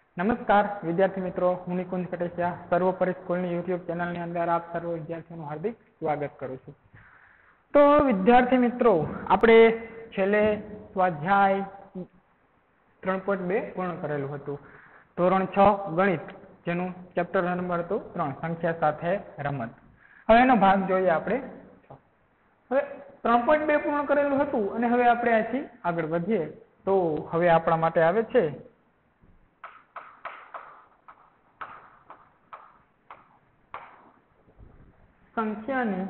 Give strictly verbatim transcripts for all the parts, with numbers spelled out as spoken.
નમસ્કાર વિદ્યાર્થી મિત્રો, હું નિકુંજ કટેશિયા સર્વોપરી સ્કૂલની યુટ્યુબ ચેનલની અંદર આપ સર્વ વિદ્યાર્થીઓનું હાર્દિક સ્વાગત કરું છું. તો વિદ્યાર્થી મિત્રો, આપણે છેલ્લે સ્વાધ્યાય ત્રણ પોઈન્ટ બે પૂર્ણ કરેલું હતું. ધોરણ છ ગણિત, જેનું ચેપ્ટર નંબર હતું ત્રણ, સંખ્યા સાથે રમત. હવે એનો ભાગ જોઈએ આપણે. હવે ત્રણ પોઈન્ટ બે પૂર્ણ કરેલું હતું અને હવે આપણે અહીંથી આગળ વધીએ. તો હવે આપણા માટે આવે છે સંખ્યાની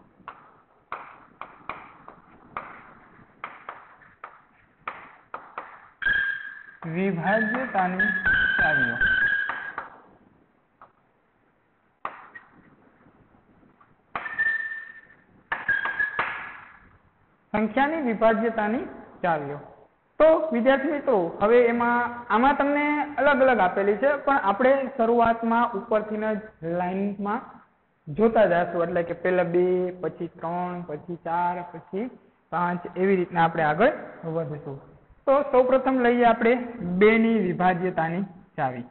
વિભાજ્યતાની ચાવીઓ. સંખ્યાની વિભાજ્યતાની ચાવીઓ. તો વિદ્યાર્થી મિત્રો, હવે એમાં આમાં તમને અલગ અલગ આપેલી છે, પણ આપણે શરૂઆતમાં ઉપરથી જ લાઈનમાં જોતા જશું. એટલે કે પહેલા બે, પછી ત્રણ, પછી ચાર, પછી પાંચ, એવી રીતના આપણે આગળ વધીશું. તો સૌપ્રથમ લઈએ આપણે બે ની વિભાજ્યતાની ચાવી.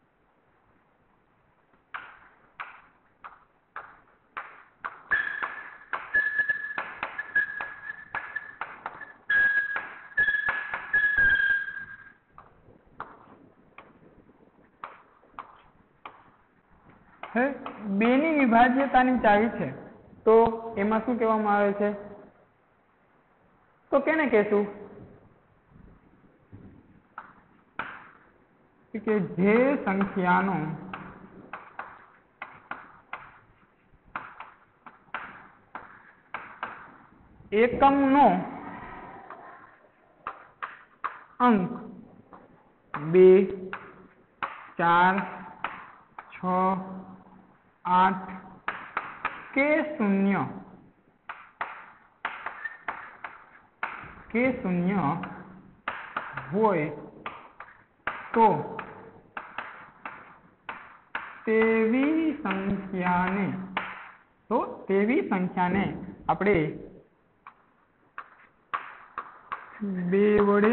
બે ની વિભાજ્યતાની ચાવી છે, તો એમાં શું કહેવામાં આવે છે? તો કેને કહેશું કે જે સંખ્યાનો એકમનો અંક બે, ચાર, છ, આઠ કે શૂન્ય કે શૂન્ય હોય તો તેવી સંખ્યાને તો તેવી સંખ્યાને આપણે બે વડે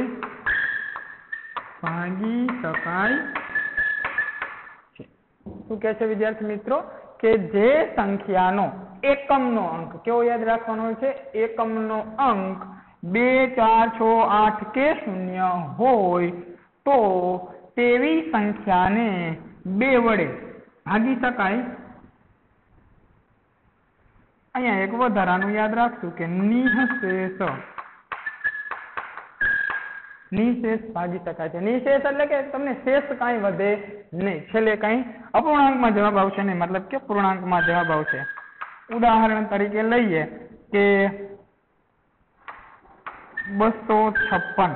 ભાગી શકાય છે. શું કહે છે વિદ્યાર્થી મિત્રો? કે જે સંખ્યાનો એકમનો અંક, કેવો યાદ રાખવાનો હોય છે? એકમનો અંક બે, ચાર, છ, આઠ કે શૂન્ય હોય તો તેવી સંખ્યાને બે વડે ભાગી શકાય. અહીંયા એક વધારાનું યાદ રાખશું કે નિઃશેષ નિઃશેષ ભાગી શકાય છે. નિઃશેષ એટલે કે તમને શેષ કાંઈ વધે નહીં, છેલ્લે કાંઈ અપૂર્ણાંકમાં જવાબ આવશે નહીં, મતલબ કે પૂર્ણાંકમાં જવાબ આવશે. ઉદાહરણ તરીકે લઈએ કે બસો છપ્પન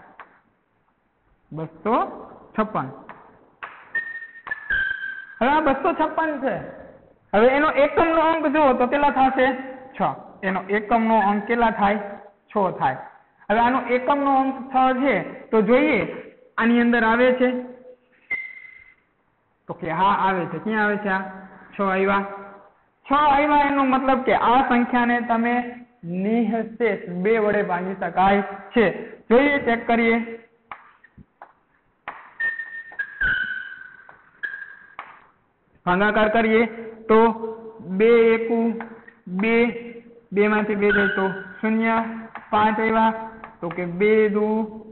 બસો છપ્પન હવે આ બસો છપ્પન છે. હવે એનો એકમનો અંક જુઓ તો કેટલા થશે? છ. એનો એકમનો અંક કેટલા થાય? છ થાય. હવે આનો એકમનો અંક છ છે, તો જોઈએ આની અંદર આવે છે તો કે હા આવે છે. ક્યાં આવે છે? આ છ આવ્યા. છ આવ્યા એનો મતલબ કે આ સંખ્યાને તમે નિઃશેષ બે વડે ભાગી શકાય છે. જોઈએ, ચેક કરીએ. ભાગાકાર કરીએ તો બે એકુ બે, બે માંથી બે જાય તો શૂન્ય. પાંચ આવ્યા તો કે બે દુ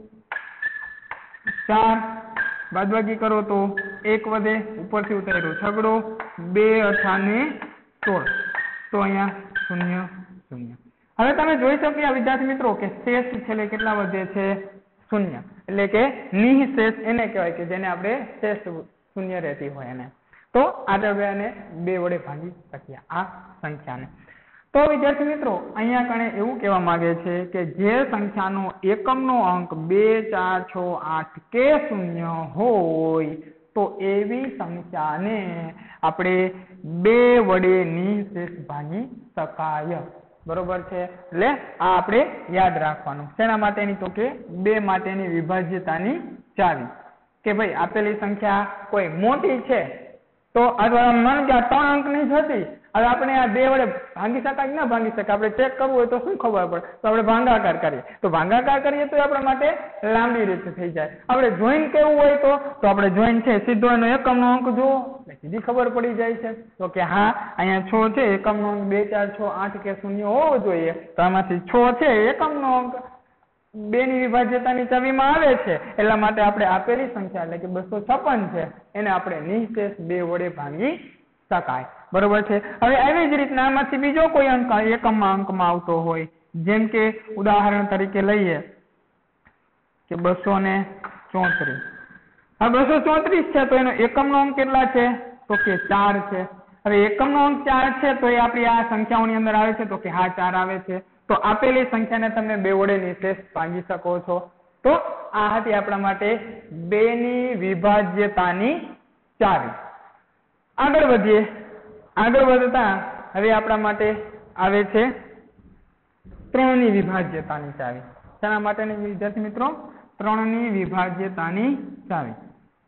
ચાર, બાદબાકી કરો તો એક વધે, ઉપરથી ઉતાર્યો છગડો, બે અઠાને સોળ, તો અહીંયા શૂન્ય શૂન્ય. હવે તમે જોઈ શકો વિદ્યાર્થી મિત્રો કે શેષ છેલ્લે કેટલા વધે છે? શૂન્ય. એટલે કે નિઃશેષ એને કહેવાય કે જેને આપણે શેષ શૂન્ય રહેતી હોય એને. તો આગળ એને બે વડે ભાગી શકીએ આ સંખ્યાને. તો વિદ્યાર્થી મિત્રો, અહીંયા કણે એવું કહેવા માંગે છે કે જે સંખ્યાનો એકમનો અંક બે, ચાર, છ, આઠ કે શૂન્ય હોય તો એવી સંખ્યાને આપણે બે વડે નિઃશેષ ભાગી શકાય. બરોબર છે? એટલે આ આપણે યાદ રાખવાનું. શેના માટેની? તો કે બે માટેની વિભાજ્યતાની ચાવી. કે ભાઈ આપેલી સંખ્યા કોઈ મોટી છે તો અથવા માનો કે આ ત્રણ અંકની જ હતી હવે આપણે આ બે વડે ભાંગી શકાય કે ના ભાંગી શકાય આપણે ચેક કરવું હોય તો શું ખબર પડે તો આપણે ભાંગાકાર કરીએ તો ભાંગાકાર કરીએ તો આપણા માટે લાંબી રીતે થઈ જાય આપણે જોઈન્ટ કેવું હોય તો તો આપણે જોઈન્ટ છે સીધો એનો એકમનો અંક જુઓ એટલે સીધી ખબર પડી જાય છે તો કે હા અહીંયા છ છે એકમનો અંક બે ચાર છ આઠ કે શૂન્ય હોવો જોઈએ તો આમાંથી છ છે એકમનો અંક બે ની વિભાજ્યતાની ચાવીમાં આવે છે એટલા માટે આપણે આપેલી સંખ્યા એટલે કે બસો છપ્પન છે એને આપણે નિઃશેષ બે વડે ભાંગી શકાય બરોબર છે હવે આવી જ રીતના આમાંથી બીજો કોઈ અંક એકમમાં અંકમાં આવતો હોય જેમ કે ઉદાહરણ તરીકે લઈએ કે બસો ને ચોત્રીસ હવે બસો ચોત્રીસ છે તો એનો એકમનો અંક કેટલા છે તો કે ચાર છે હવે એકમનો અંક ચાર છે તો એ આપણી આ સંખ્યાઓની અંદર આવે છે તો કે હા ચાર આવે છે તો આપેલી સંખ્યાને તમે બે વડે નિઃશેષ ભાંગી શકો છો તો આ હતી આપણા માટે બે ની વિભાજ્યતાની ચાવી આગળ વધીએ આગળ વધતા હવે આપણા માટે આવે છે ત્રણ ની વિભાજ્યતાની ચાવી શેના માટેની વિદ્યાર્થી મિત્રો ત્રણ ની વિભાજ્યતાની ચાવી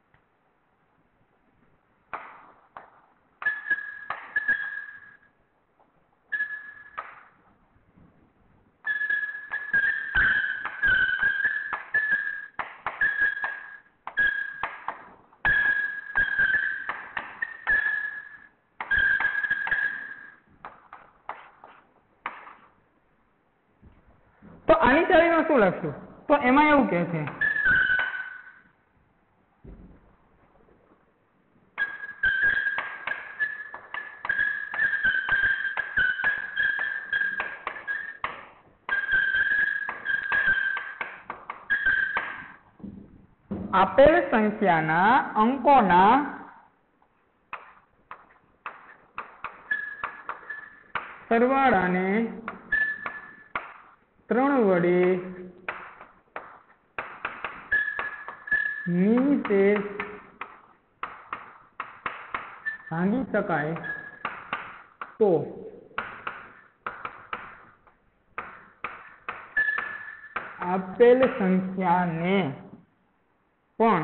તો આની ચાવીમાં શું લખશું તો એમાં એવું કે છે આપેલ સંખ્યાના અંકોના સરવાળાને ત્રણ વડે નિઃશેષ ભાંગી શકાય તો આપેલ સંખ્યાને પણ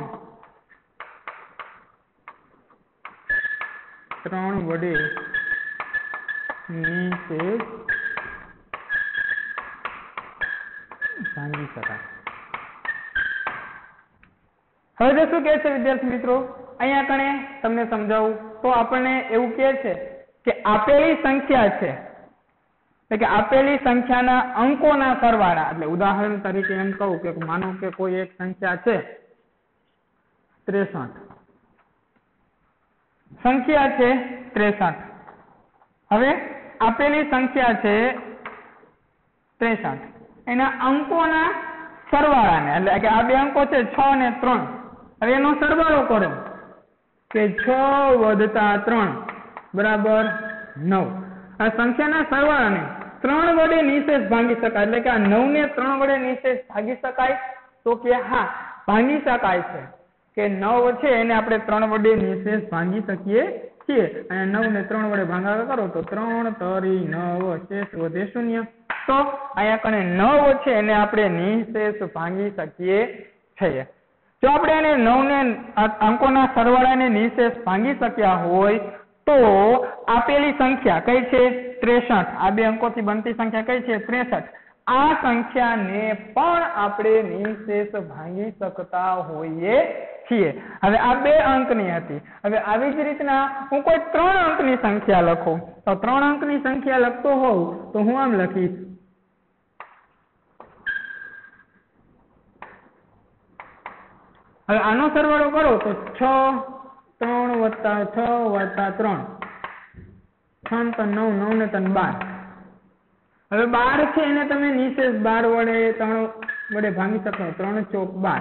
ત્રણ વડે નિઃશેષ ભાંગી શકાય હવે જો શું કહે છે વિદ્યાર્થી મિત્રો અહીંયા કણે તમને સમજાવું તો આપણને એવું કહે છે કે આપેલી સંખ્યા છે એટલે કે આપેલી સંખ્યાના અંકોના સરવાળા એટલે ઉદાહરણ તરીકે એમ કહું કે માનો કે કોઈ એક સંખ્યા છે ત્રેસઠ સંખ્યા છે ત્રેસઠ હવે આપેલી સંખ્યા છે ત્રેસઠ એના અંકોના સરવાળાને એટલે કે આ બે અંકો છે છ ને ત્રણ હવે એનો સરવાળો કરો કે છ વત્તા ત્રણ બરાબર નવ આ સંખ્યાના સરવાળાને ત્રણ વડે નિઃશેષ ભાંગી શકાય એટલે કે આ નવ ને ત્રણ વડે નિઃશેષ ભાગી શકાય તો કે હા ભાંગી શકાય છે કે નવ છે એને આપણે ત્રણ વડે નિઃશેષ ભાંગી શકીએ છીએ અને નવ ને ત્રણ વડે ભાગાકાર કરો તો ત્રણ તરી નવ શેષ વધે શૂન્ય તો અહીંયા કણે નવ છે એને આપણે નિઃશેષ ભાંગી શકીએ છીએ જો આપણે એને નવ ને અંકોના સરવાળાને નિઃશેષ ભાંગી શક્યા હોય તો આપેલી સંખ્યા કઈ છે ત્રેસઠ આ બે અંકોથી બનતી સંખ્યા કઈ છે ત્રેસઠ આ સંખ્યાને પણ આપણે નિઃશેષ ભાંગી શકતા હોઈએ છીએ હવે આ બે અંકની હતી હવે આવી જ રીતના હું કોઈ ત્રણ અંકની સંખ્યા લખું તો ત્રણ અંકની સંખ્યા લખતો હોઉં તો હું આમ લખીશ હવે આનો સરવાળો કરો તો છ ત્રણ વત્તા છ વત્તા ત્રણ છ ત્રણ નવ નવ ને ત્રણ બાર હવે બાર છે એને તમે નિઃશેષ બાર વડે ત્રણ વડે ભાંગી શકો ત્રણ ચોક બાર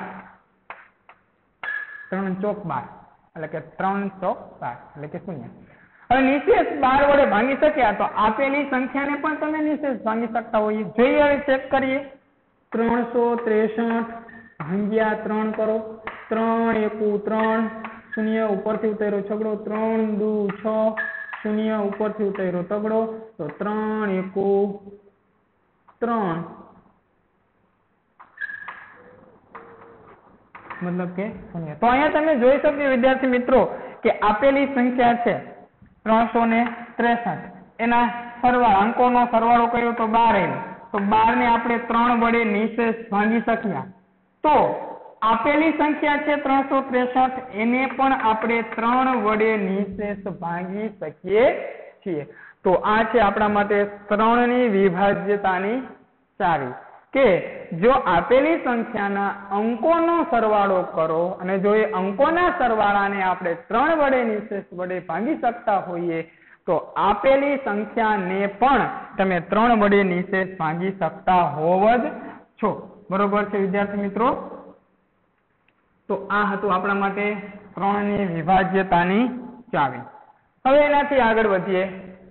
ત્રણ ચોક બાર એટલે કે ત્રણ ચોક બાર એટલે કે શૂન્ય હવે નિઃશેષ બાર વડે ભાંગી શક્યા તો આપેલી સંખ્યાને પણ તમે નિઃશેષ ભાંગી શકતા હોઈએ જોઈએ હવે ચેક કરીએ ત્રણસો ત્રેસઠ ભાંગ્યા ત્રણ કરો ત્રણ એકુ ત્રણ શૂન્ય ઉપરથી ઉતાર્યો છગડો ત્રણ દુ છ શૂન્ય ઉપરથી ઉતાર્યો તગડો તો ત્રણ એકુ ત્રણ મતલબ કે શૂન્ય તો અહીંયા તમે જોઈ શકો વિદ્યાર્થી મિત્રો કે આપેલી સંખ્યા છે ત્રણસો ને ત્રેસઠ એના સરવાળા અંકોનો સરવાળો કર્યો તો બાર આવ્યો, તો બાર ને આપણે ત્રણ વડે નિશેષ ભાંગી શક્યા. તો આપેલી સંખ્યા છે ત્રણસો ત્રેસઠ, એને પણ આપણે ત્રણ વડે નિશેષ ભાંગી શકીએ છીએ. તો આ છે આપણા માટે ત્રણની વિભાજ્યતાની ચાવી, કે જો આપેલી સંખ્યાના અંકોનો સરવાળો કરો અને જો એ અંકોના સરવાળાને આપણે ત્રણ વડે નિશેષ વડે ભાંગી શકતા હોઈએ તો આપેલી સંખ્યાને પણ તમે ત્રણ વડે નિશેષ ભાંગી શકતા હોવ જ છો. બરોબર છે વિદ્યાર્થી મિત્રો? તો આ હતું આપણા માટે ત્રણની વિભાજ્યતાની ચાવી. હવે એનાથી આગળ વધીએ.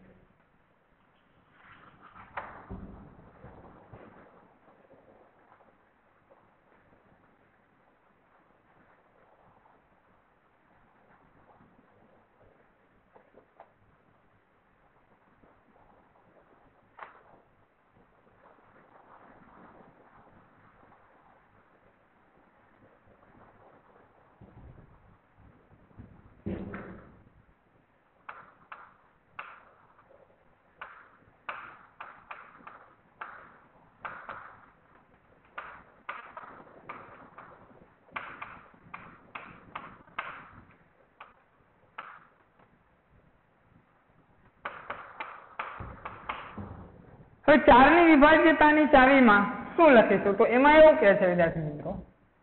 હવે ચારની વિભાજ્યતાની ચાવીમાં શું લખીશું? તો એમાં એવું કહે છે વિદ્યાર્થી મિત્રો,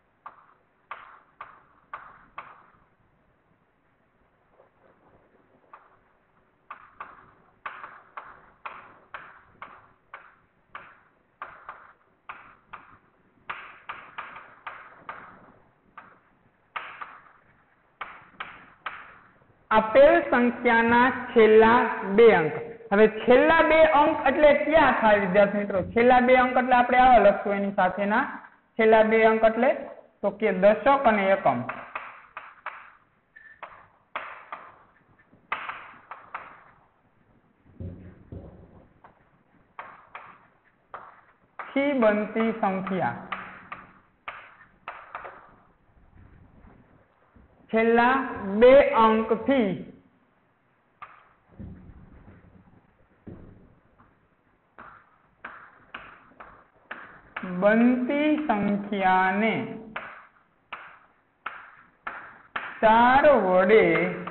આપેલ સંખ્યાના છેલ્લા બે અંક. હવે છેલ્લા બે અંક એટલે ક્યાં થાય વિદ્યાર્થી મિત્રો? છેલ્લા બે અંક એટલે આપણે આવા લખશું એની સાથેના છેલ્લા બે અંક એટલે તો કે દશક અને એકમ. થી બનતી સંખ્યા છેલ્લા બે અંક થી બનતી સંખ્યાને ચાર વડે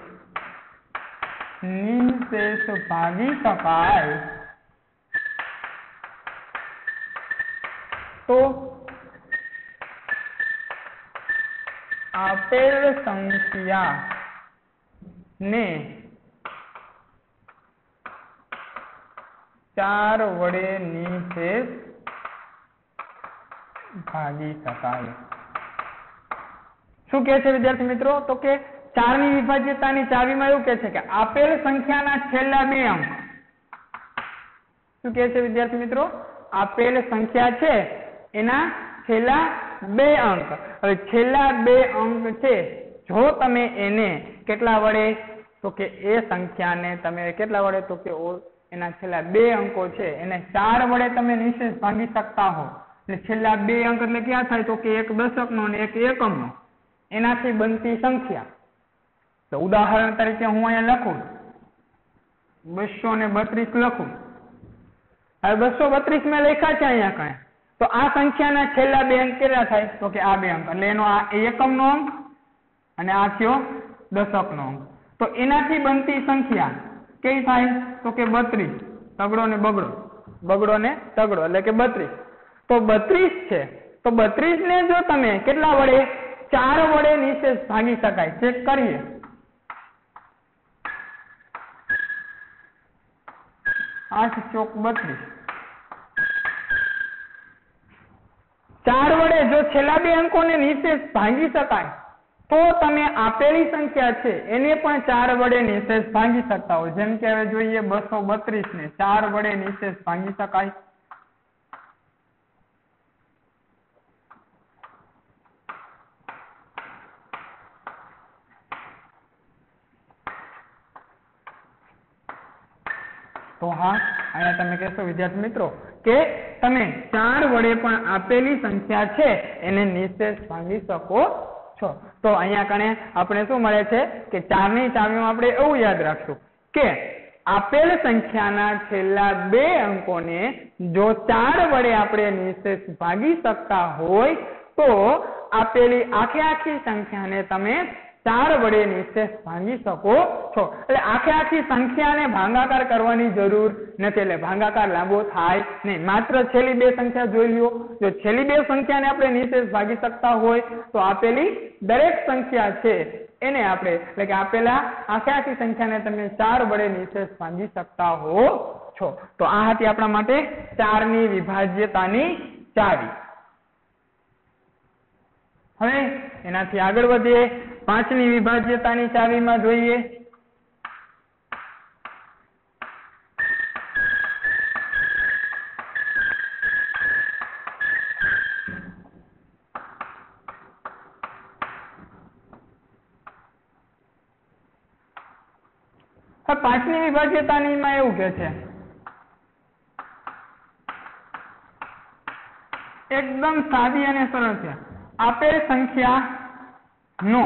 નિશેષ ભાગી શકાય તો આપેલ સંખ્યા ને ચાર વડે નિશેષ ભાગી શકાય. શું કહે છે વિદ્યાર્થી મિત્રો? તો કે ચારની વિભાજ્યતાની ચાવીમાં એવું કહે છે કે આપેલ સંખ્યાના છેલ્લા બે અંક. શું કહે છે વિદ્યાર્થી મિત્રો? આપેલ સંખ્યા છે એના છેલ્લા બે અંક. હવે છેલ્લા બે અંક છે, જો તમે એને કેટલા વડે? તો કે એ સંખ્યાને તમે કેટલા વડે? તો કે એના છેલ્લા બે અંકો છે એને ચાર વડે તમે નિશેષ ભાગી શકતા હો. એટલે છેલ્લા બે અંક એટલે ક્યાં થાય? તો કે એક દશકનો અને એક એકમનો, એનાથી બનતી સંખ્યા. તો ઉદાહરણ તરીકે હું અહીંયા લખું બસો ને બત્રીસ લખું. હવે બસો બત્રીસ મેં લખ્યા છે અહીંયા કઈ, તો આ સંખ્યાના છેલ્લા બે અંક કેટલા થાય? તો કે આ બે અંક, એટલે એનો આ એકમનો અંક અને આ થયો દશકનો અંક. તો એનાથી બનતી સંખ્યા કઈ થાય? તો કે બત્રીસ. તગડો ને બગડો, બગડો ને તગડો એટલે કે બત્રીસ. તો બત્રીસ છે, તો બત્રીસ ને જો તમે કેટલા વડે? ચાર વડે નિશેષ ભાગી શકાય. ચેક કરીએ. આઠ ચોક બત્રીસ. ચાર વડે જો છેલ્લા બે અંકોને નિશેષ ભાગી શકાય તો તમે આપેલી સંખ્યા છે એને પણ ચાર વડે નિશેષ ભાગી શકતા હો. જેમ કે હવે જોઈએ બસો બત્રીસ ને ચાર વડે નિશેષ ભાગી શકાય. તો હા, અહીંયા તમે કહેશો વિદ્યાર્થી મિત્રો કે તમે ચાર વડે પણ આપેલી સંખ્યા છે એને નિશેષ ભાગી શકો છો. તો અહીંયા કણે આપણે શું મળે છે કે ચારની ચાવીમાં આપણે એવું યાદ રાખશું કે આપેલ સંખ્યાના છેલ્લા બે અંકોને જો ચાર વડે આપણે નિશેષ ભાગી શકતા હોય તો આપેલી આખે આખી સંખ્યાને તમે ચાર વડે નિશેષ ભાગી શકો છો. એટલે આખે આખી સંખ્યાને ભાગાકાર કરવાની જરૂર નથી, એટલે ભાગાકાર લાંબો થાય નહીં. માત્ર છેલ્લી બે સંખ્યા જોઈ લ્યો. જો છેલ્લી બે સંખ્યાને આપણે નિશેષ ભાગી શકતા હોય તો આપેલી દરેક સંખ્યા છે એને આપણે એટલે કે આપેલા આખે આખી સંખ્યાને તમે ચાર વડે નિશેષ ભાગી શકતા હો છો. તો આ હતી આપણા માટે ચારની વિભાજ્યતાની ચાવી. હવે એનાથી આગળ વધીએ, પાંચની વિભાજ્યતાની ચાવીમાં જોઈએ. પાંચની વિભાજ્યતાની માં એવું કે છે એકદમ સાદી અને સરળ છે. આપેલ સંખ્યા નો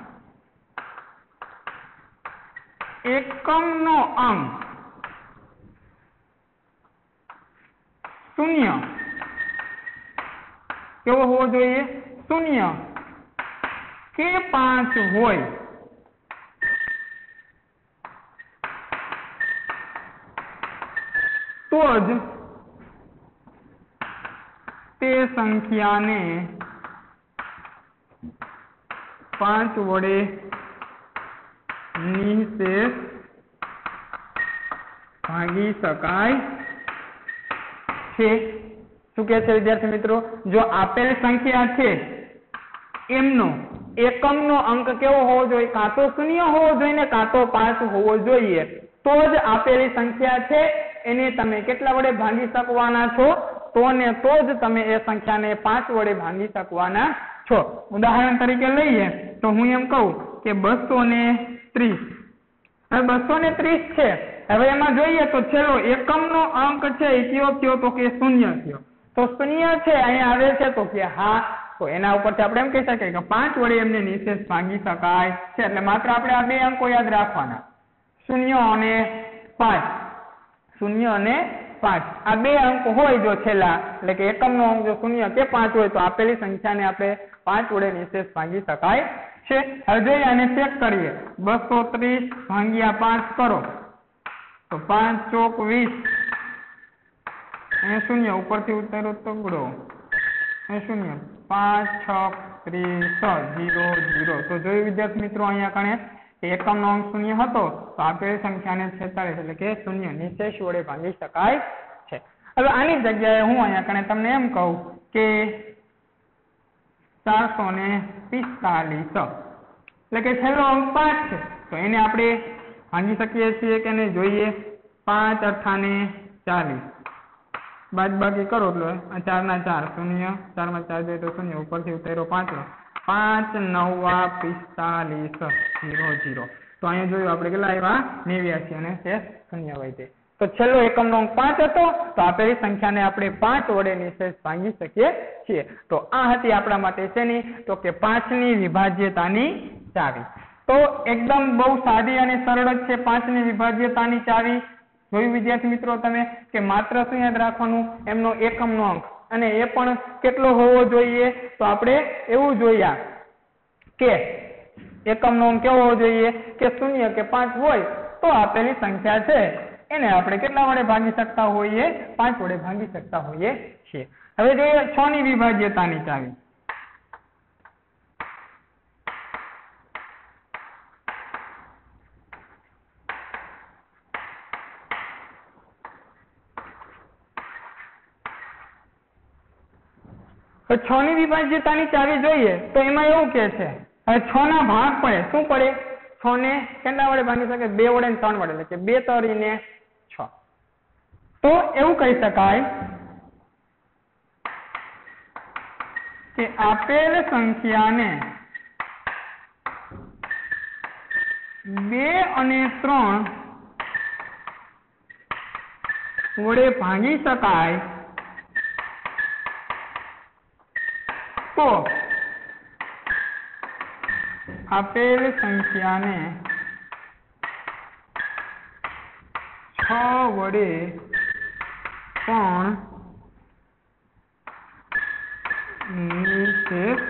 એકમ નો અંક શૂન્ય કેવો હોવો જોઈએ? શૂન્ય કે પાંચ હોય તો જ તે સંખ્યાને પાંચ વડે નિશેષ ભાગી શકાય છે. શું કહે છે વિદ્યાર્થી મિત્રો? જો આપેલ સંખ્યા છે એમનો એકમનો અંક કેવો હોવો જોઈએ? કાં તો શૂન્ય હોવો જોઈએ ને કાં તો પાંચ હોવો જોઈએ, તો જ આપેલી સંખ્યા છે એને તમે કેટલા વડે ભાગી શકવાના છો? તો ને તો જ તમે એ સંખ્યાને પાંચ વડે ભાગી શકવાના છો. ઉદાહરણ તરીકે લઈએ તો હું એમ કહું કે બસો ને ત્રીસ. હવે બસો ને ત્રીસ છે, હવે એમાં જોઈએ તો છેલ્લો એકમનો અંક છે એ કયો થયો? તો કે શૂન્ય થયો. તો શૂન્ય છે અહીંયા આવે છે તો કે હા, તો એના ઉપરથી આપણે એમ કહી શકીએ કે પાંચ વડે એમને નિશેષ ભાગી શકાય છે. એટલે માત્ર આપણે આ બે અંકો યાદ રાખવાના, શૂન્ય અને પાંચ. શૂન્ય અને પાંચ આ બે અંક હોય જો છેલ્લા, એટલે કે એકમનો અંક જો શૂન્ય કે પાંચ હોય તો આપેલી સંખ્યાને આપણે પાંચ વડે નિશેષ ભાગી શકાય છે. હવે જોઈએ આને ચેક કરીએ. બસો ત્રીસ ભાગ્યા પાંચ કરો તો પાંચ ચોક વીસ, અહીંયા શૂન્ય ઉપરથી ઉતારો તગડો, અહીંયા શૂન્ય, પાંચ છ ત્રીસ જીરો જીરો. તો જોયું વિદ્યાર્થી મિત્રો અહીંયા કણે એકમનો અંક શૂન્ય હતો તો આપેલી સંખ્યાને છેતાલીસ એટલે કે શૂન્ય નિશેષ વડે ભાગી શકાય છે. હવે આની જગ્યાએ હું અહીંયા કણે તમને એમ કહું કે ચારસો ને પિસ્તાલીસ એટલે કે છેલ્લો અંક પાંચ છે તો એને આપણે ભાગી શકીએ છીએ કે નહીં જોઈએ. પાંચ અઠાને ચાલીસ, બાદ બાકી કરો એટલે ચાર ના ચાર શૂન્ય, ચાર માં ચાર જોઈએ તો શૂન્ય, ઉપરથી ઉતાર્યો પાંચ, પાંચ નવા પિસ્તાલીસ જીરો જીરો. તો અહીંયા જોયું આપણે કેટલા આવ્યા? નેવ્યાસી અને શેષ શૂન્ય વધે. તો છેલ્લો એકમનો અંક પાંચ હતો તો આપેલી સંખ્યાને આપણે પાંચ વડે નિશેષ ભાગી શકીએ છીએ. તો આ હતી આપણા માટે શેની? તો કે પાંચની વિભાજ્યતાની ચાવી. તો એકદમ બહુ સાદી અને સરળ જ છે પાંચની વિભાજ્યતાની ચાવી. જોયું વિદ્યાર્થી મિત્રો તમે કે માત્ર શું યાદ રાખવાનું? એમનો એકમનો અંક, અને એ પણ કેટલો હોવો જોઈએ? તો આપણે એવું જોયા કે એકમનો અંક કેવો હોવો જોઈએ કે શૂન્ય કે પાંચ હોય તો આપેલી સંખ્યા છે એને આપણે કેટલા વડે ભાગી શકતા હોઈએ? પાંચ વડે ભાગી શકતા હોઈએ છીએ. હવે જોઈએ છ ની વિભાજ્યતાની ચાવી. છ ની વિભાજ્યતાની ચાવી જોઈએ તો એમાં એવું કે છે હવે છ ના ભાગ પડે. શું પડે? છ ને કેટલા વડે ભાગી શકે? બે વડે ને ત્રણ વડે, એટલે કે બે તરી ને છ. તો એવું કહી શકાય કે આપેલ સંખ્યાને બે અને ત્રણ વડે ભાગી શકાય તો આપેલ સંખ્યાને છ વડે પણ નિશેષ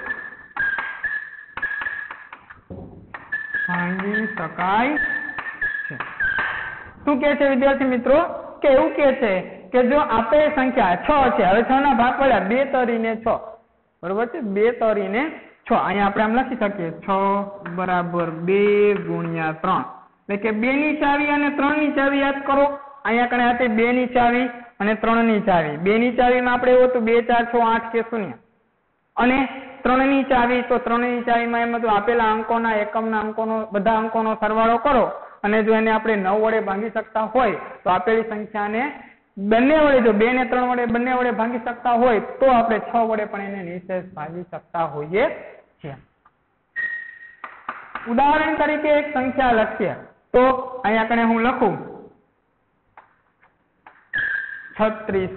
ભાંગી શકાય છે. શું કે છે વિદ્યાર્થી મિત્રો કે એવું કે છે કે જો આપેલ સંખ્યા છ છે, હવે છ ના ભાગ પડ્યા બે તરીને છ, બરોબર છે, બે તરીને છ. અહીંયા આપણે આમ લખી શકીએ છ બરાબર બે ગુણ્યા ત્રણ, એટલે કે બે ની ચાવી અને ત્રણ ની ચાવી યાદ કરો. અહીંયા કણે હતી બે ની ચાવી અને ત્રણ ની ચાવી. બે ની ચાવીમાં આપણે એવું હતું બે ચાર છ આઠ કે શૂન્ય, અને ત્રણ ની ચાવી તો ત્રણ ની ચાવીમાં એમ હતું આપેલા અંકોના એકમના અંકોનો બધા અંકોનો સરવાળો કરો અને જો એને આપણે નવ વડે ભાંગી શકતા હોય તો આપેલી સંખ્યાને બંને વડે, જો બે ને ત્રણ વડે બંને વડે ભાંગી શકતા હોય તો આપણે છ વડે પણ એને નિશેષ ભાંગી શકતા હોઈએ છીએ. ઉદાહરણ તરીકે એક સંખ્યા લખીએ તો અહીંયા કણે હું લખું છત્રીસ.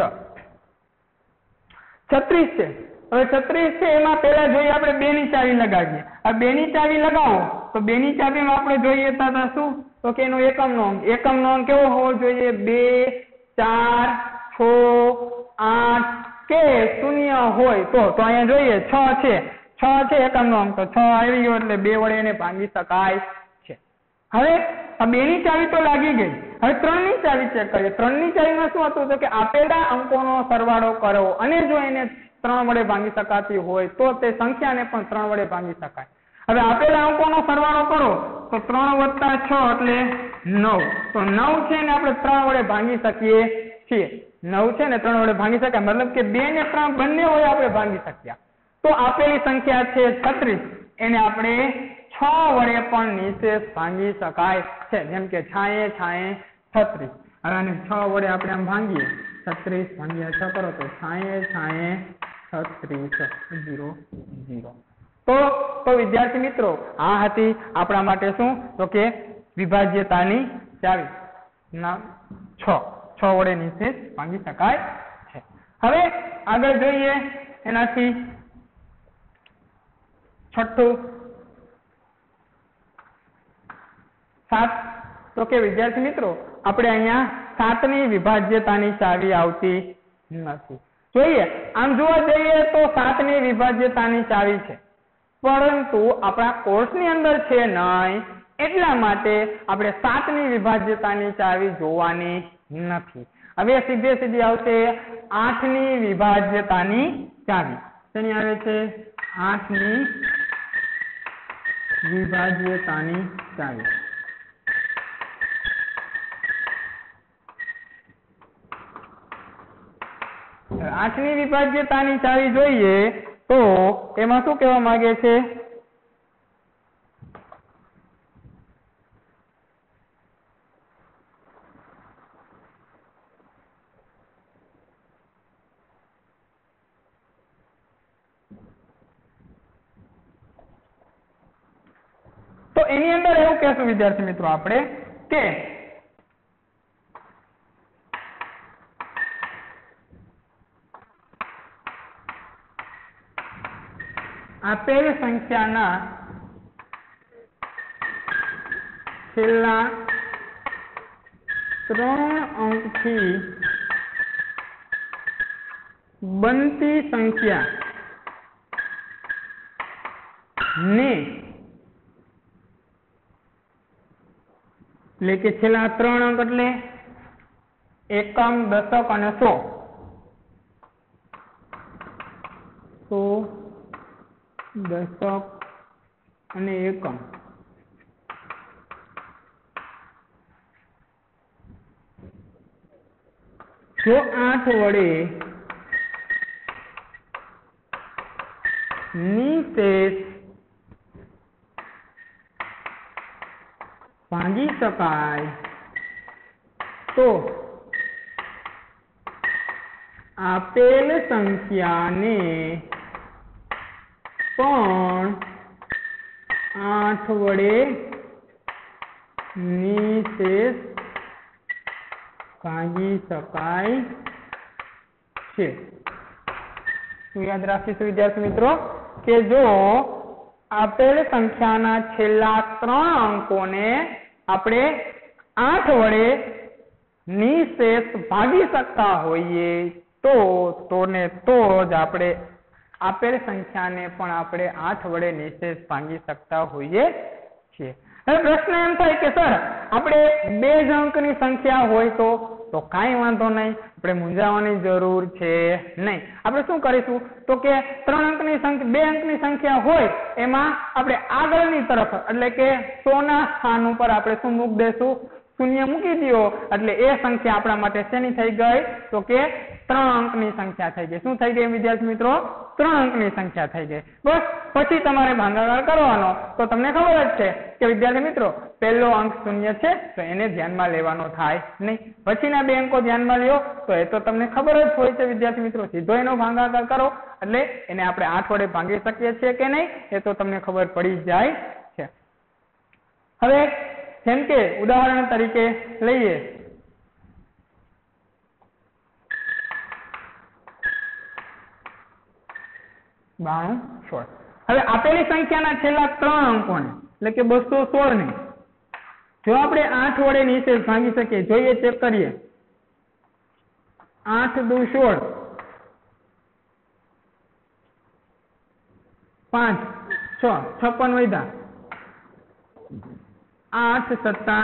છત્રીસ છે. હવે છત્રીસ છે એમાં પહેલા જોઈએ આપણે બે ની ચાવી લગાવીએ. આ બે ની ચાવી લગાવો તો બે ની ચાવીમાં આપણે જોઈએ તો શું, તો કે એનો એકમનો અંક, એકમનો અંક કેવો હોવો જોઈએ? બે, ચાર, છ, આઠ કે શૂન્ય હોય તો તો અહીંયા જોઈએ છ છે, છ છે એકમનો અંક, તો છ આવી ગયો એટલે બે વડે એને ભાંગી શકાય છે. હવે આ બે ની ચાવી તો લાગી ગઈ. હવે ત્રણ ની ચાવી ચેક કરીએ. ત્રણ ની ચાવીમાં શું હતું તો કે આપેલા અંકોનો સરવાળો કરો અને જો એને ત્રણ વડે ભાંગી શકાતી હોય તો તે સંખ્યાને પણ ત્રણ વડે ભાંગી શકાય. હવે આપેલા અંકોનો સરવાળો કરો તો ત્રણ વત્તા છ એટલે નવ, તો નવ છે ને આપણે ત્રણ વડે ભાંગી શકીએ છીએ. નવ છે ને ત્રણ વડે ભાંગી શકાય, મતલબ કે બે ને ત્રણ બંને વડે આપણે ભાંગી શક્યા. તો આપેલી સંખ્યા છે છત્રીસ, એને આપણે છ વડે પણ નિશેષ ભાંગી શકાય છે. જેમ કે છાએ છાએ છત્રીસ. હવે આને છ વડે આપણે આમ ભાંગીએ, છત્રીસ ભાંગ્યા છ કરો તો છાએ છાએ છત્રીસ, ઝીરો ઝીરો. તો તો વિદ્યાર્થી મિત્રો આ હતી આપણા માટે શું તો કે વિભાજ્યતાની ચાવી ના છ છ વડે નિશેષ ભાંગી શકાય છે. હવે આગળ જોઈએ એનાથી છઠ્ઠું સાત. તો કે વિદ્યાર્થી મિત્રો આપણે અહીંયા સાતની વિભાજ્યતાની ચાવી આવતી નથી. જોઈએ આમ જોવા જઈએ તો સાતની વિભાજ્યતાની ચાવી છે, પરંતુ આપણા કોર્સની અંદર છે નહીં, એટલા માટે આપણે સાતની વિભાજ્યતાની ચાવી જોવાની નથી. હવે સીધે સીધી આવશે આઠની વિભાજ્યતાની ચાવી. તેની આવે છે આઠની વિભાજ્યતાની ચાવી. આઠની વિભાજ્યતાની ચાવી જોઈએ તો એમાં શું કહેવા માંગે છે? તો એની અંદર એવું કહેશું વિદ્યાર્થી મિત્રો આપણે કે આપેલ સંખ્યાના છેલ્લા ત્રણ અંકથી બનતી સંખ્યા ને એટલે કે છેલ્લા ત્રણ અંક એટલે એકમ, દશક અને સો, સો, દશક અને એકમ જો આઠ વડે નિશેષ ભાંગી શકાય તો આપેલ સંખ્યાને પણ આઠ વડે નિશેષ ભાંગી શકાય છે. શું યાદ રાખીશું વિદ્યાર્થી મિત્રો કે જો આપેલ સંખ્યાના છેલ્લા ત્રણ અંકોને આપણે આઠ વડે નિશેષ ભાગી શકતા હોઈએ તો તો ને તો જ આપણે આપેલ સંખ્યાને પણ આપણે આઠ વડે નિશેષ ભાગી શકતા હોઈએ છીએ. હવે પ્રશ્ન એમ થાય કે સર આપણે બે જ અંકની સંખ્યા હોય તો તો કાંઈ વાંધો નહીં, આપણે મૂંઝાવાની જરૂર છે નહીં. આપણે શું કરીશું તો કે ત્રણ અંકની સંખ્યા બે અંકની સંખ્યા હોય એમાં આપણે આગળની તરફ એટલે કે સો ના સ્થાન ઉપર આપણે શું મૂકી દેશું? શૂન્ય મૂકી દો એટલે એ સંખ્યા આપણા માટે શેની થઈ ગઈ તો કે ત્રણ અંકની સંખ્યા થઈ ગઈ. શું થઈ ગઈ વિદ્યાર્થી મિત્રો? ત્રણ અંકની સંખ્યા થઈ ગઈ. બસ પછી તમારે ભાગાકાર કરવાનો તો તમને ખબર જ છે કે વિદ્યાર્થી મિત્રો પહેલો અંક શૂન્ય છે તો એને ધ્યાનમાં લેવાનો થાય નહીં. પછીના બે અંકો ધ્યાનમાં લ્યો તો એ તો તમને ખબર જ હોય છે વિદ્યાર્થી મિત્રો. સીધો એનો ભાગાકાર કરો એટલે એને આપણે આઠ વડે ભાંગી શકીએ છીએ કે નહીં એ તો તમને ખબર પડી જાય છે. હવે જેમ કે ઉદાહરણ તરીકે લઈએ બાણું સોળ. હવે આપેલી સંખ્યાના છેલ્લા ત્રણ અંકોને એટલે કે બસો સોળ ને જો આપણે આઠ વડે નિશેષ ભાગી શકીએ, જોઈએ ચેક કરીએ. આઠ દુ સોળ, પાંચ છ છપ્પન વધ્યા, આઠ સત્તા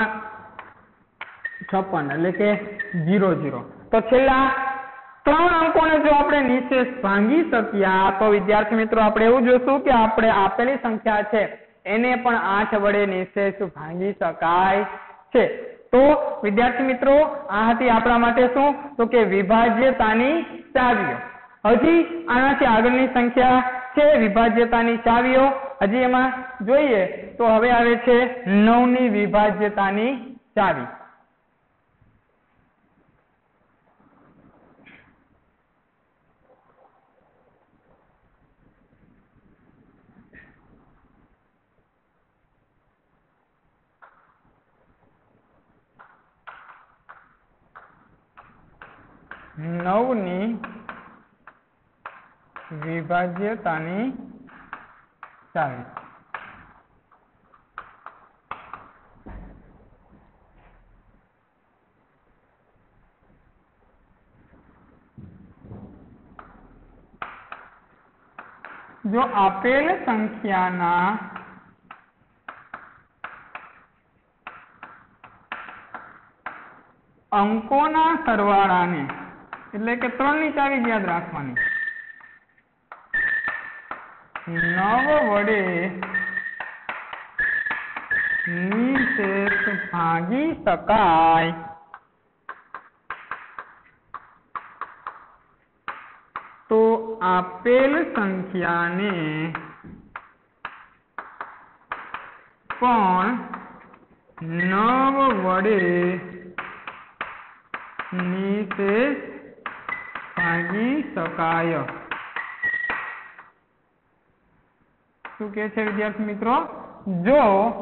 છપ્પન એટલે કે જીરો જીરો. તો છેલ્લા ત્રણ અંકોને જો આપણે નિશેષ ભાંગી શક્યા તો વિદ્યાર્થી મિત્રો આપણે એવું જોશું કે આપણે આપેલી સંખ્યા છે એને પણ આઠ વડે નિશેષ ભાંગી શકાય છે. તો વિદ્યાર્થી મિત્રો આ હતી આપણા માટે શું તો કે વિભાજ્યતાની ચાવીઓ. હજી આનાથી આગળની સંખ્યા છે વિભાજ્યતાની ચાવીઓ. હજી એમાં જોઈએ તો હવે આવે છે નવ ની વિભાજ્યતાની ચાવી. નવ ની વિભાજ્યતાની ચાવી. જો આપેલ સંખ્યાના અંકોના સરવાળાને એટલે કે ત્રણ ની ચાવી યાદ રાખવાની, નવ વડે નિશેષ ભાગી શકાય તો આપેલ સંખ્યાને પણ નવ વડે નિશેષ ભાગી શકાય. શું કે છે વિદ્યાર્થી મિત્રો? જો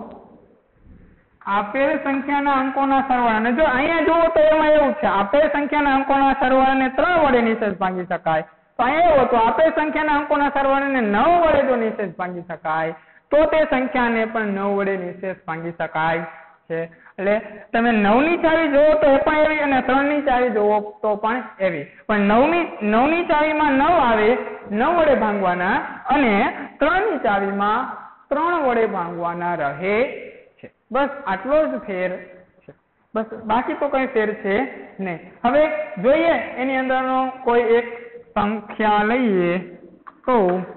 આપેલ સંખ્યાના અંકોના સરવાળા, અને જો અહીંયા જુઓ તો એમાં એવું છે આપેલ સંખ્યાના અંકોના સરવાળાને ત્રણ વડે નિશેષ ભાગી શકાય. તો અહીંયા એવું હતું આપેલ સંખ્યાના અંકોના સરવાળાને નવ વડે જો નિશેષ ભાગી શકાય તો તે સંખ્યાને પણ નવ વડે નિશેષ ભાગી શકાય છે. એટલે તમે નવ ની ચાવી જોવો તો એ પણ એવી અને ત્રણ ની ચાવી જોવો તો પણ એવી. પણ નવ ની નવ ની ચાવીમાં નવ આવે, નવ વડે ભાંગવાના, અને ત્રણ ની ચાવીમાં ત્રણ વડે ભાંગવાના રહે છે. બસ આટલો જ ફેર છે. બસ બાકી તો કઈ ફેર છે નહીં. હવે જોઈએ એની અંદરનો કોઈ એક સંખ્યા લઈએ તો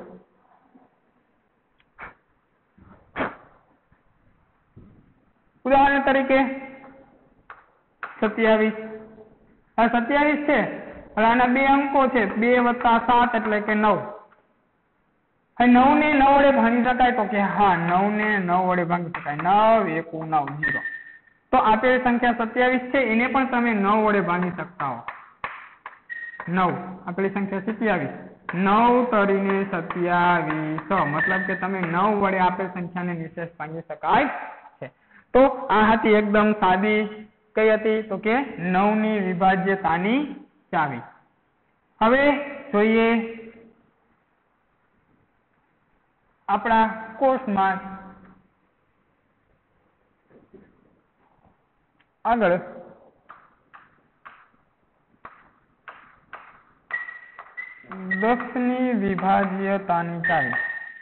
ઉદાહરણ તરીકે સત્યાવીસ. આ સત્યાવીસ છે, આના બે અંકો છે, બે વત્તા સાત એટલે કે નવ. નવ ને નવ વડે ભાંગી શકાય તો કે હા નવ ને નવ વડે ભાંગી શકાય. નવ એકુ નવ જીરો. તો આપેલ સંખ્યા સત્યાવીસ છે એને પણ તમે નવ વડે ભાંગી શકતા હો. નવ આપેલી સંખ્યા સત્યાવીસ, નવ તરીને સત્યાવીસ મતલબ કે તમે નવ વડે આપેલ સંખ્યાને નિશેષ ભાંગી શકાય છે. તો આ હતી એકદમ સાદી કઈ હતી તો કે નવ ની વિભાજ્યતાની ચાવી. હવે જોઈએ આપણા કોર્સમાં આગળ વિભાજ્યતાની ચાવી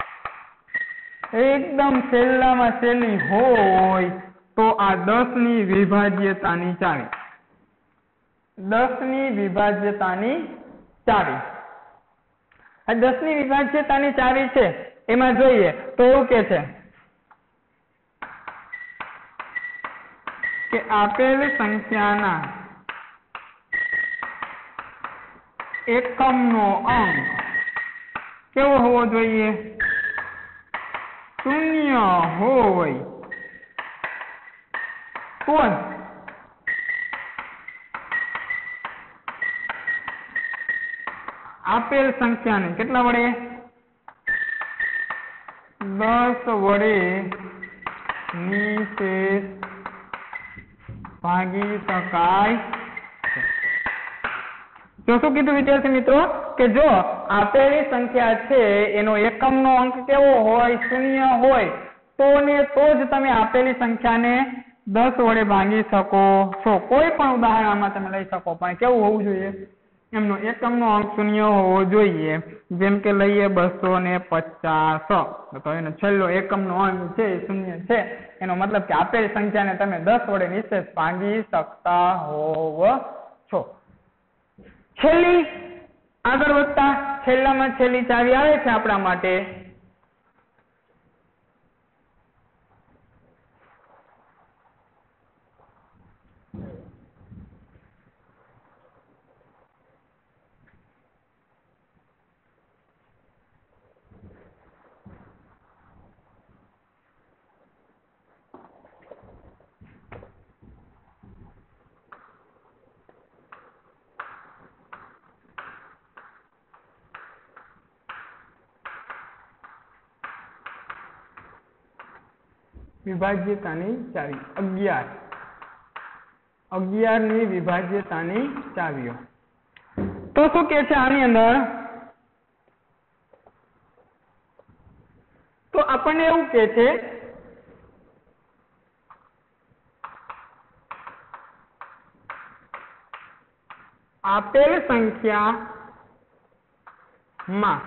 એકદમ છેલ્લામાં છેલ્લી હોય તો આ દસ ની વિભાજ્યતાની ચાવી દસ ની વિભાજ્યતાની ચાવી આ દસ ની વિભાજ્યતાની ચાવી છે એમાં જોઈએ તો એવું કે છે કે આપેલ સંખ્યાના એકમનો અંક કેવો હોવો જોઈએ શૂન્ય હોય તો જ આપેલ સંખ્યાને કેટલા વડે દસ વડે નિશેષ ભાગી શકાય જો શું કીધું વિદ્યાર્થી મિત્રો કે જો આપેલી સંખ્યા છે એનો એકમનો અંક કેવો હોય શૂન્ય હોય તો ને તો જ તમે આપેલી સંખ્યાને દસ વડે ભાગી શકો છો કોઈ પણ ઉદાહરણમાં તમે લઈ શકો પણ કેવું હોવું જોઈએ એમનો એકમનો અંક શૂન્ય હોવો જોઈએ જેમ કે લઈએ બસો ને પચાસ તો એનો છેલ્લો એકમનો અંક છે એ શૂન્ય છે એનો મતલબ કે આપેલી સંખ્યાને તમે દસ વડે નિશેષ ભાગી શકતા હોવ છો છેલ્લી આગળ વધતા છેલ્લામાં છેલ્લી ચાવી આવે છે આપણા માટે વિભાજ્યતાની ચાવી અગિયાર અગિયાર ની વિભાજ્યતાની ચાવીઓ તો શું કે છે આની અંદર તો આપણને એવું કે છે આપેલ સંખ્યામાં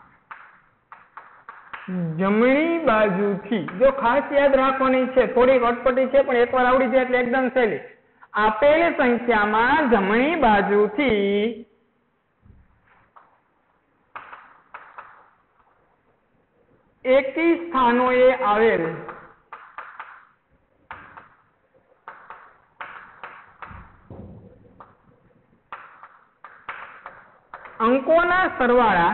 જમણી બાજુથી જો ખાસ યાદ રાખવાની છે થોડીક અટપટી છે પણ એકવાર આવડી જાય એટલે એકદમ સહેલી આપેલ સંખ્યામાં જમણી બાજુથી એકી સ્થાનોએ આવેલ અંકોના સરવાળા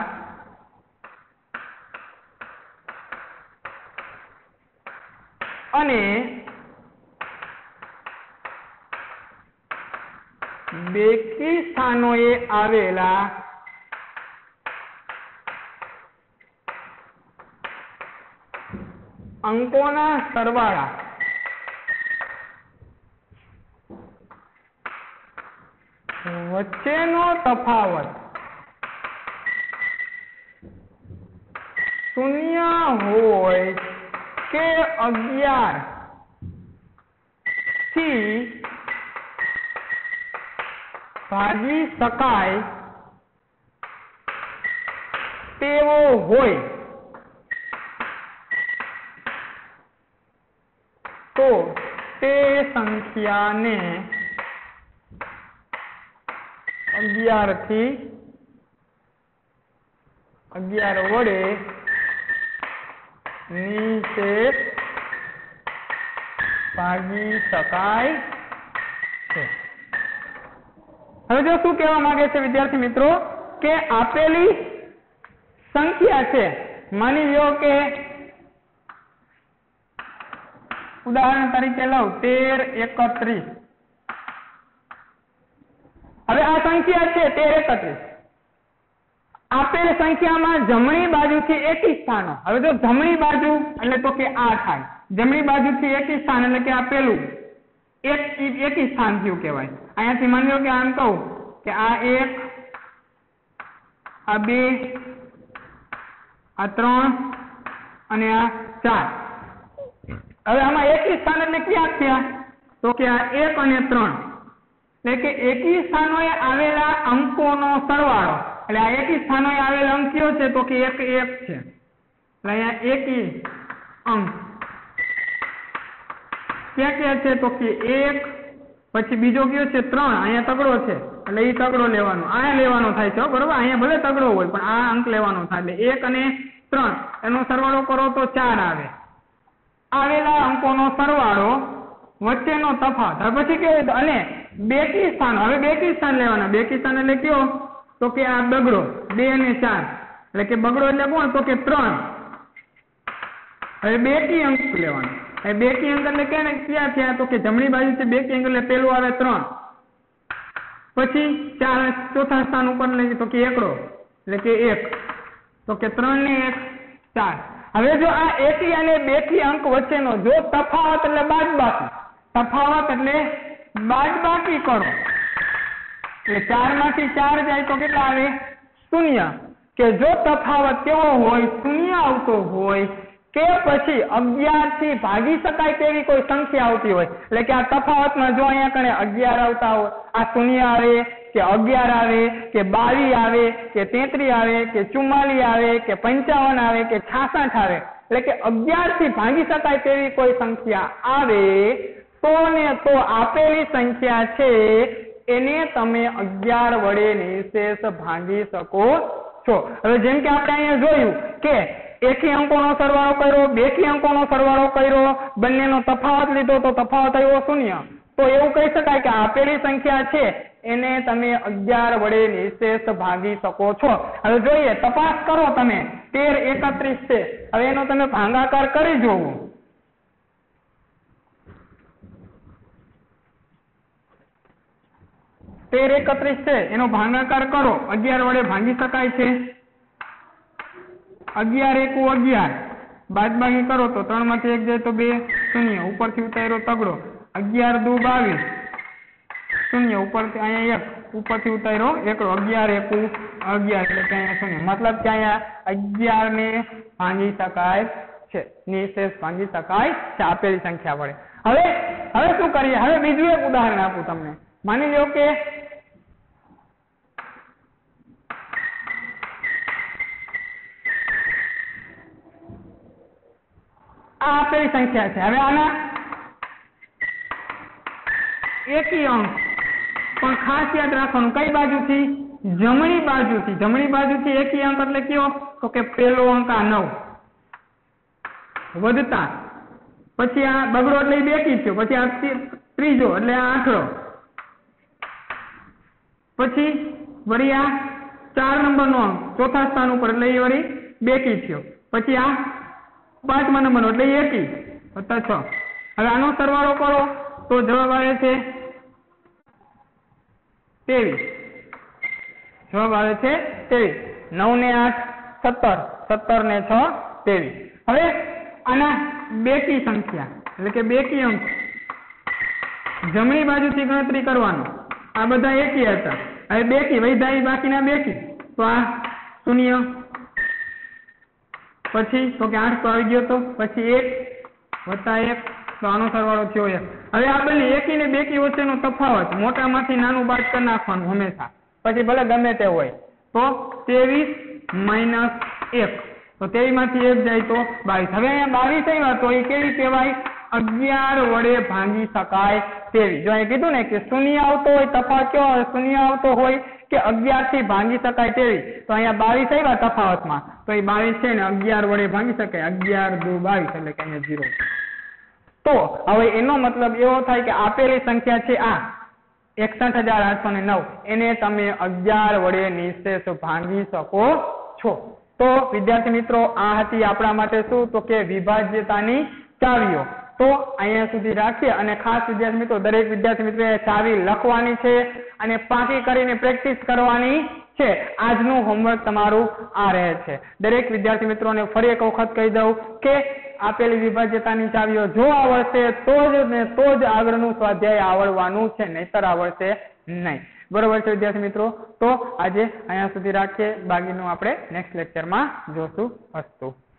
અને બેકી સ્થાનોએ આવેલા અંકોના સરવાળા વચ્ચેનો તફાવત શૂન્ય હોય કે અગિયાર થી ભાગી શકાય તેવો હોય તો તે સંખ્યાને અગિયાર થી અગિયાર વડે નિશેષ ભાગી શકાય છે હવે જો શું કહેવા માંગે છે વિદ્યાર્થી મિત્રો કે આપેલી સંખ્યા છે માની લો કે ઉદાહરણ તરીકે લઉં તેર એકત્રીસ હવે આ સંખ્યા છે તેર એકત્રીસ આપેલ સંખ્યામાં જમણી બાજુથી એકી સ્થાનો હવે જો જમણી બાજુ એટલે તો કે આ થાય જમણી બાજુથી એકી સ્થાન એટલે કે આ પેલું એક એકી સ્થાન થયું કહેવાય અહીંયાથી માની લો કે આમ કહું કે આ એક આ બે આ ત્રણ અને આ ચાર હવે આમાં એકી સ્થાન એટલે ક્યાં થયા તો કે આ એક અને ત્રણ એટલે કે એકી સ્થાનોએ આવેલા અંકોનો સરવાળો એટલે આ એકી સ્થાનોએ આવેલ અંક કયો છે તો કે એક એક છે, એટલે અહીંયા એકી અંક ક્યાં ક્યાં છે તો કે એક, પછી બીજો કયો છે ત્રણ, અહીંયા તગડો છે એટલે એ તગડો લેવાનો, અહીંયા લેવાનો થાય છે બરોબર, અહીંયા ભલે તગડો હોય પણ આ અંક લેવાનો થાય, એટલે એક અને ત્રણ એનો સરવાળો કરો તો ચાર આવે. આવેલા અંકોનો સરવાળો વચ્ચેનો તફાવત. હવે પછી કેવું અને બેકી સ્થાન, હવે બેકી સ્થાન લેવાના. બેકી સ્થાન એટલે કયો તો કે આ બગડો બે અને ચાર, એટલે કે બગડો એટલે કોણ તો કે ત્રણ. હવે બેકી અંક લેવાનો. હવે બેકી અંક એટલે કે ક્યાં થયા તો કે જમણી બાજુ છે બેકી અંક એટલે પેલું આવે ત્રણ, પછી ચાર ચોથા સ્થાન ઉપર લઈ તો કે એકડો એટલે કે એક, તો કે ત્રણ ને એક ચાર. હવે જો આ એકી અને બેકી અંક વચ્ચેનો જો તફાવત એટલે બાદબાકી, તફાવત એટલે બાદબાકી કરો એટલે ચાર માંથી ચાર જાય તો કેટલા આવે શૂન્ય. કે જો તફાવત કેવો હોય શૂન્ય આવતો હોય કે પછી અગિયાર થી ભાગી શકાય તેવી કોઈ સંખ્યા આવતી હોય, એટલે કે આ તફાવતમાં જો અહીંયા કણે અગિયાર આવતા હોય, આ શૂન્ય આવે કે અગિયાર આવે કે બાવીસ આવે કે તેત્રીસ આવે કે ચુમ્માલીસ આવે કે પંચાવન આવે કે છાસઠ આવે, એટલે કે અગિયાર થી ભાગી શકાય તેવી કોઈ સંખ્યા આવે તો ને તો આપેલી સંખ્યા છે એને તમે અગિયાર વડે નિશેષ ભાગી શકો છો. હવે જેમ કે આપણે અહીંયા જોયું કે એકી અંકોનો સરવાળો કર્યો, બેકી અંકોનો સરવાળો કર્યો, બંનેનો તફાવત લીધો તો તફાવત આવ્યો શૂન્ય, તો એવું કહી શકાય કે આપેલી સંખ્યા છે એને તમે અગિયાર વડે નિશેષ ભાગી શકો છો. હવે જોઈએ તપાસ કરો તમે, તેર એકત્રીસ છે, હવે એનો તમે ભાગાકાર કરી જોવો. તેર એકત્રીસ છે એનો ભાગાકાર કરો, અગિયાર વડે ભાગી શકાય છે. અગિયાર એકુ અગિયાર, બાદબાકી કરો તો ત્રણ માંથી એક જાય તો બે, શૂન્ય ઉપરથી ઉતાર્યો તગડો, અગિયાર દુ બાવીસ, શૂન્ય ઉપરથી અહીંયા એક ઉપરથી ઉતાર્યો એકડો, અગિયાર એકુ અગિયાર એટલે કે અહીંયા શૂન્ય, મતલબ કે અહીંયા અગિયાર ને ભાંગી શકાય છે, નિશેષ ભાંગી શકાય છે આપેલી સંખ્યા વડે. હવે હવે શું કરીએ, હવે બીજું એક ઉદાહરણ આપું તમને. માની લો કે આ આપેલી સંખ્યા છે. હવે આના એકી અંક પણ ખાસ યાદ રાખવાનું કઈ બાજુથી, જમણી બાજુથી. જમણી બાજુથી એકી અંક એટલે કયો તો કે પેલો અંક આ નવ વધતા, પછી આ બગડો એટલે બેકી થયો, પછી આ ત્રીજો એટલે આ આઠડો, પછી વળી આ ચાર નંબરનો અંક ચોથા સ્થાન ઉપર એટલે એ વળી બેકી થયો, પછી આ પાંચમા નંબરનો એટલે એકી વત્તા છ. હવે આનો સરવાળો કરો તો જવાબ આવે છે ત્રેવીસ. જવાબ આવે છે ત્રેવીસ. નવ ને આઠ સત્તર, સત્તર ને છ ત્રેવીસ. હવે આના બેકી સંખ્યા એટલે કે બેકી અંક જમણી બાજુથી ગણતરી કરવાનો. આ બધા એકી હતા, હવે બેકી વૈધા બાકીના બેકી, તો આ શૂન્ય, પછી તો કે આઠ તો આવી ગયો, તો પછી એક વત્તા એક તો આનો સરવાળો થયો એક. હવે આ બંને એકી ને બેકી વચ્ચેનો તફાવત મોટામાંથી નાનું બાદ કરી નાખવાનું હંમેશા, પછી ભલે ગમે તે હોય. તો ત્રેવીસ માઇનસ એક, તો ત્રેવીસ માંથી એક જાય તો બાવીસ. હવે અહીંયા બાવીસ આવ્યા તો એ કેવી કહેવાય, અગિયાર વડે ભાંગી શકાય તેવી. જો અહીં કીધું ને કે શૂન્ય આવતો હોય, તફાવત કેવો આવે, શૂન્ય આવતો હોય કે અગિયાર થી ભાંગી શકાય તેવી, તો અહીંયા બાવીસ આવ્યા તફાવતમાં, તો એ બાવીસ છે ને અગિયાર વડે ભાંગી શકાય, અગિયાર દુ બાવીસ એટલે કે અહીંયા ઝીરો. તો હવે એનો મતલબ એવો થાય કે આપેલી સંખ્યા છે આ એકસઠ હજાર આઠસો ને નવ, એને તમે અગિયાર વડે નિશેષ ભાંગી શકો છો. તો વિદ્યાર્થી મિત્રો આ હતી આપણા માટે શું તો કે વિભાજ્યતાની ચાવીઓ. તો અહીંયા સુધી રાખીએ, અને ખાસ વિદ્યાર્થી મિત્રો દરેક વિદ્યાર્થી મિત્રોએ ચાવી લખવાની છે અને પાકી કરીને પ્રેક્ટિસ કરવાની છે. આજનું હોમવર્ક તમારું આ રહે છે. દરેક વિદ્યાર્થી મિત્રોને ફરી એક વખત કહી દઉં કે આપેલી વિભાજ્યતાની ચાવીઓ જો આવડશે તો જ ને તો જ આગળનું સ્વાધ્યાય આવડવાનું છે, નહીતર આવડશે નહીં. બરોબર છે વિદ્યાર્થી મિત્રો? તો આજે અહીંયા સુધી રાખીએ, બાકીનું આપણે નેક્સ્ટ લેક્ચરમાં જોશું. અસ્તુ.